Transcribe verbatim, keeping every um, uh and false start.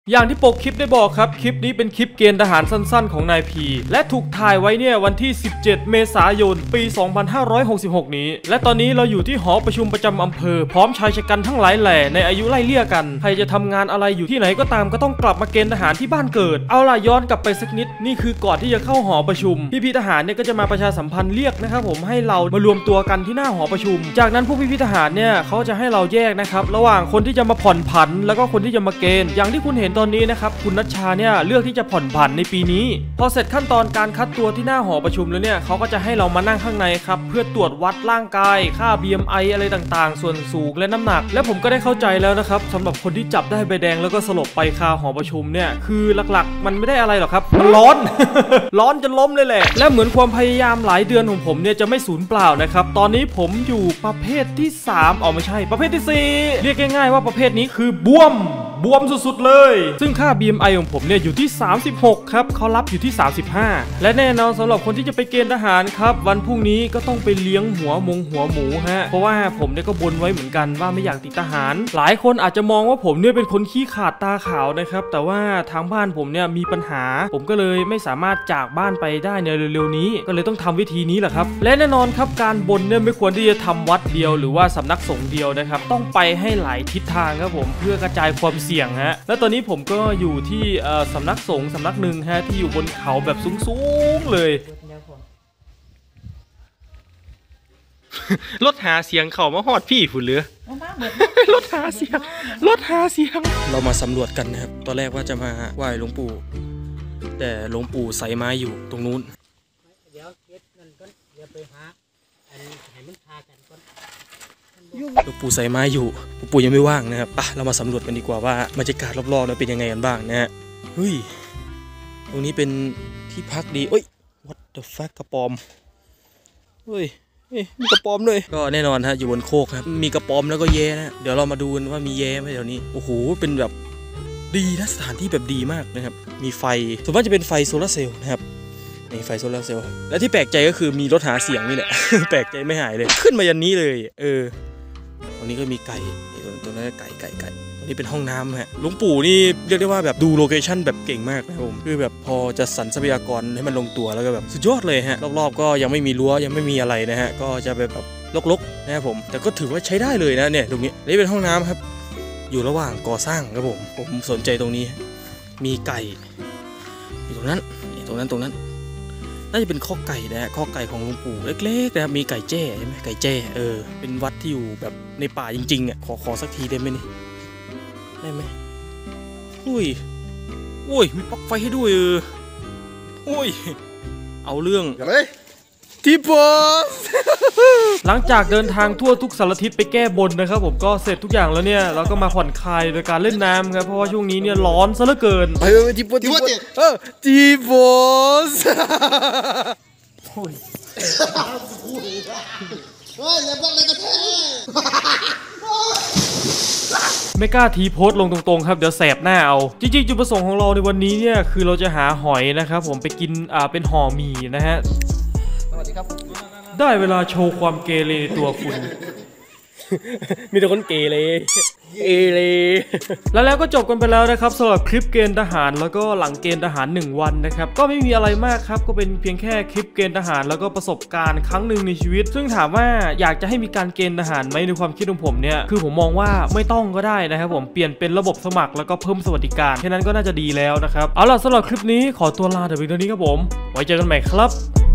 อย่างที่ปกคลิปได้บอกครับคลิปนี้เป็นคลิปเกณฑ์ทหารสั้นๆของนายพีและถูกถ่ายไว้เนี่ยวันที่สิบเจ็ดเมษายนปีสองพันห้าร้อยหกสิบหกนี้และตอนนี้เราอยู่ที่หอประชุมประจำอำเภอพร้อมชายชะกันทั้งหลายแหล่ในอายุไล่เลี่ยกันใครจะทำงานอะไรอยู่ที่ไหนก็ตามก็ต้องกลับมาเกณฑ์ทหารที่บ้านเกิดเอาล่ะย้อนกลับไปสักนิดนี่คือก่อนที่จะเข้าหอประชุมพี่ๆทหารเนี่ยก็จะมาประชาสัมพันธ์เรียกนะครับผมให้เรามารวมตัวกันที่หน้าหอประชุมจากนั้นผู้พี่ๆทหารเนี่ยเขาจะให้เราแยกนะครับระหว่างคนที่จะมาผ่อนผันแล้วก็คนที่จะมาเกณฑ์อย่างที่คุณเห็นตอนนี้นะครับคุณนัชชาเนี่ยเลือกที่จะผ่อนผันในปีนี้พอเสร็จขั้นตอนการคัดตัวที่หน้าหอประชุมแล้วเนี่ยเขาก็จะให้เรามานั่งข้างในครับเพื่อตรวจวัดร่างกายค่า บี เอ็ม ไอ อะไรต่างๆส่วนสูงและน้ำหนักและผมก็ได้เข้าใจแล้วนะครับสำหรับคนที่จับได้ใบแดงแล้วก็สลบไปคาหอประชุมเนี่ยคือหลักๆมันไม่ได้อะไรหรอกครับมันร้อน ร้อนจนล้มเลยแหละและเหมือนความพยายามหลายเดือนของผมเนี่ยจะไม่สูญเปล่านะครับตอนนี้ผมอยู่ประเภทที่สามอ๋อไม่ใช่ประเภทที่สี่เรียกง่ายๆว่าประเภทนี้คือบวมบวมสุดๆเลยซึ่งค่า บี เอ็ม ไอ ของผมเนี่ยอยู่ที่สามสิบหกครับเขารับอยู่ที่สามสิบห้าและแน่นอนสำหรับคนที่จะไปเกณฑ์ทหารครับวันพรุ่งนี้ก็ต้องไปเลี้ยงหัวมงหัวหมูฮะเพราะว่าผมเนี่ยก็บนไว้เหมือนกันว่าไม่อยากติดทหารหลายคนอาจจะมองว่าผมเนี่ยเป็นคนขี้ขาดตาขาวนะครับแต่ว่าทางบ้านผมเนี่ยมีปัญหาผมก็เลยไม่สามารถจากบ้านไปได้ในเร็วๆนี้ก็เลยต้องทำวิธีนี้แหละครับและแน่นอนครับการบนเนี่ยไม่ควรที่จะทำวัดเดียวหรือว่าสำนักสงฆ์เดียวนะครับต้องไปให้หลายทิศทางครับผมเพื่อกระจายความเสี่ยงฮะและตอนนี้ผมก็อยู่ที่สำนักสงฆ์สำนักหนึ่งฮะที่อยู่บนเขาแบบสูงๆเลยรถหาเสียงเขามาหอดพี่ฝุ่นเหลือรถหาเสียงรถหาเสียงเรามาสำรวจกันนะครับตอนแรกว่าจะมาไหว้หลวงปู่แต่หลวงปู่ใส่ไม้อยู่ตรงนู้นเดี๋ยวเก็บนั่นก่อนเดี๋ยวไปหาอันให้มันพากันก่อนหลวงปู่ใส่ไม้อยู่หลวงปู่ยังไม่ว่างนะครับป่ะเรามาสำรวจกันดีกว่าว่าบรรยากาศรอบๆนั้นเป็นยังไงกันบ้างนะฮะเฮ้ยตรงนี้เป็นที่พักดีเอ้ย what the fuck กระปอมเฮ้ยมีกระปอมด้วยก็แน่นอนฮะอยู่บนโคกครับมีกระปอมแล้วก็แย่นะเดี๋ยวเรามาดูกันว่ามีแย่ไหมเดี๋ยวนี้โอ้โหเป็นแบบดีนะสถานที่แบบดีมากนะครับมีไฟส่วนมากจะเป็นไฟโซลาร์เซลล์นะครับนี่ไฟโซลาร์เซลล์และที่แปลกใจก็คือมีรถหาเสียงนี่แหละ แปลกใจไม่หายเลยขึ้นมายันนี้เลยเออตรงนี้ก็มีไก่ตัวนั้นไก่ไก่ไก่ตรงนี้เป็นห้องน้ำฮะหลวงปู่นี่เรียกได้ว่าแบบดูโลเคชั่นแบบเก่งมากนะครับผมคือแบบพอจะสรรทรัพยากรให้มันลงตัวแล้วก็แบบสุดยอดเลยฮะรอบๆก็ยังไม่มีรั้วยังไม่มีอะไรนะฮะก็จะเป็นแบบรกๆนะครับผมแต่ก็ถือว่าใช้ได้เลยนะเนี่ยตรงนี้นี่เป็นห้องน้ำครับอยู่ระหว่างก่อสร้างครับผมผมสนใจตรงนี้มีไก่อยู่ตรงนั้นตรงนั้นตรงนั้นน่าจะเป็นข้อไก่นะฮะข้อไก่ของหลวงปู่เล็กๆนะครับมีไก่แจ้ใช่ไหมไก่แจ้เออเป็นวัดที่อยู่แบบในป่าจริงๆอ่ะขอขอสักทีได้ไหมนี่ได้ไหมอุ้ยอุ้ยมีปลั๊กไฟให้ด้วยเอออุ้ยเอาเรื่องที่บอสหลังจากเดินทางทั่วทุกสารทิศไปแก้บนนะครับผมก็เสร็จทุกอย่างแล้วเนี่ยเราก็มาผ่อนคลายโดยการเล่นน้ำครับเพราะว่าช่วงนี้เนี่ยร้อนซะเหลือเกินไปไปที่บอสที่บอสเออที่บอสโอ้ยเฮ้ยอย่าบอกเลยกระเทยไม่กล้าทีโพสต์ลงตรงๆครับเดี๋ยวแสบหน้าเอาจริงๆจุดประสงค์ของเราในวันนี้เนี่ยคือเราจะหาหอยนะครับผมไปกินอ่าเป็นห่อหมี่นะฮะสวัสดีครับได้เวลาโชว์ความเกเรในตัวคุณ มีแต่คนเกเรเอเรแล้วแล้วก็จบกันไปแล้วนะครับสำหรับคลิปเกณฑ์ทหารแล้วก็หลังเกณฑ์ทหารหนึ่งวันนะครับก็ไม่มีอะไรมากครับก็เป็นเพียงแค่คลิปเกณฑ์ทหารแล้วก็ประสบการณ์ครั้งหนึ่งในชีวิตซึ่งถามว่าอยากจะให้มีการเกณฑ์ทหารไหมในความคิดของผมเนี่ยคือผมมองว่าไม่ต้องก็ได้นะครับผมเปลี่ยนเป็นระบบสมัครแล้วก็เพิ่มสวัสดิการแค่นั้นก็น่าจะดีแล้วนะครับเอาล่ะสำหรับคลิปนี้ขอตัวลาแต่เพียงเท่านี้ครับผมไว้เจอกันใหม่ครับ